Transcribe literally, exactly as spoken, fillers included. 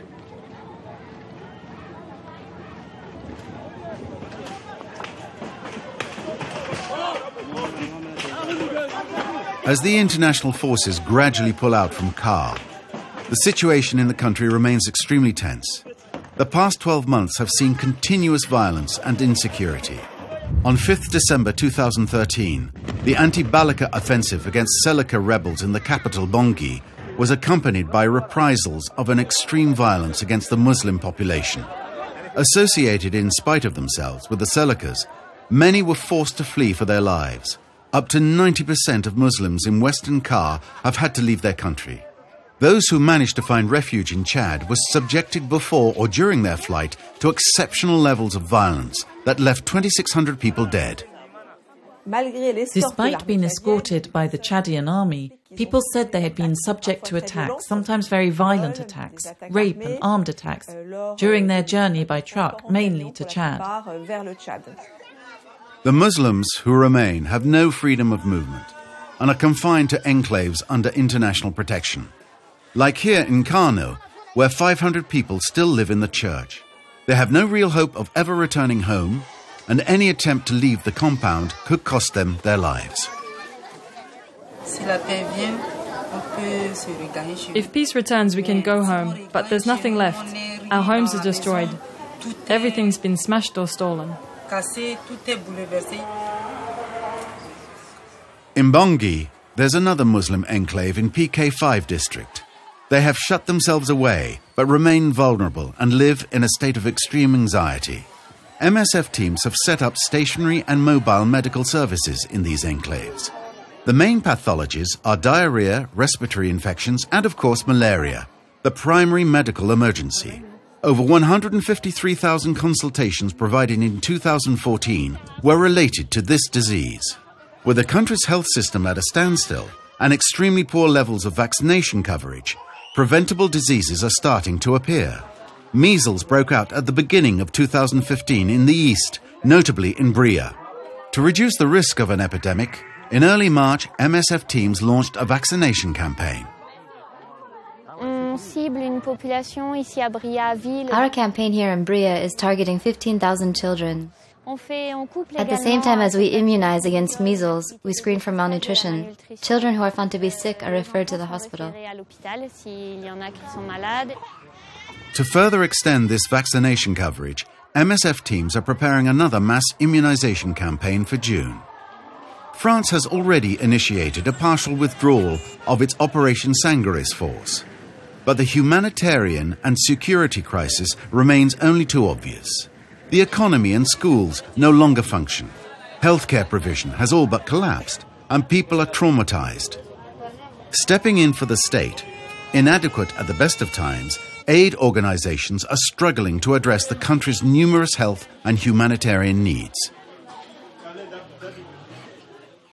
As the international forces gradually pull out from Kar, the situation in the country remains extremely tense. The past twelve months have seen continuous violence and insecurity. On fifth December two thousand thirteen, the anti-Balaka offensive against Seleka rebels in the capital Bangui was accompanied by reprisals of an extreme violence against the Muslim population. Associated in spite of themselves with the Selekas, many were forced to flee for their lives. Up to ninety percent of Muslims in Western Kar have had to leave their country. Those who managed to find refuge in Chad were subjected before or during their flight to exceptional levels of violence that left twenty-six hundred people dead. Despite being escorted by the Chadian army, people said they had been subject to attacks, sometimes very violent attacks, rape and armed attacks, during their journey by truck, mainly to Chad. The Muslims who remain have no freedom of movement and are confined to enclaves under international protection. Like here in Kano, where five hundred people still live in the church. They have no real hope of ever returning home, and any attempt to leave the compound could cost them their lives. If peace returns, we can go home, but there's nothing left. Our homes are destroyed. Everything's been smashed or stolen. In Bangui, there's another Muslim enclave in P K five district. They have shut themselves away, but remain vulnerable and live in a state of extreme anxiety. M S F teams have set up stationary and mobile medical services in these enclaves. The main pathologies are diarrhea, respiratory infections, and of course malaria, the primary medical emergency. Over one hundred fifty-three thousand consultations provided in two thousand fourteen were related to this disease. With the country's health system at a standstill and extremely poor levels of vaccination coverage, preventable diseases are starting to appear. Measles broke out at the beginning of two thousand fifteen in the east, notably in Bria. To reduce the risk of an epidemic, in early March, M S F teams launched a vaccination campaign. Our campaign here in Bria is targeting fifteen thousand children. At the same time as we immunize against measles, we screen for malnutrition. Children who are found to be sick are referred to the hospital. To further extend this vaccination coverage, M S F teams are preparing another mass immunization campaign for June. France has already initiated a partial withdrawal of its Operation Sangaris force. But the humanitarian and security crisis remains only too obvious. The economy and schools no longer function. Healthcare provision has all but collapsed, and people are traumatized. Stepping in for the state, inadequate at the best of times, aid organizations are struggling to address the country's numerous health and humanitarian needs.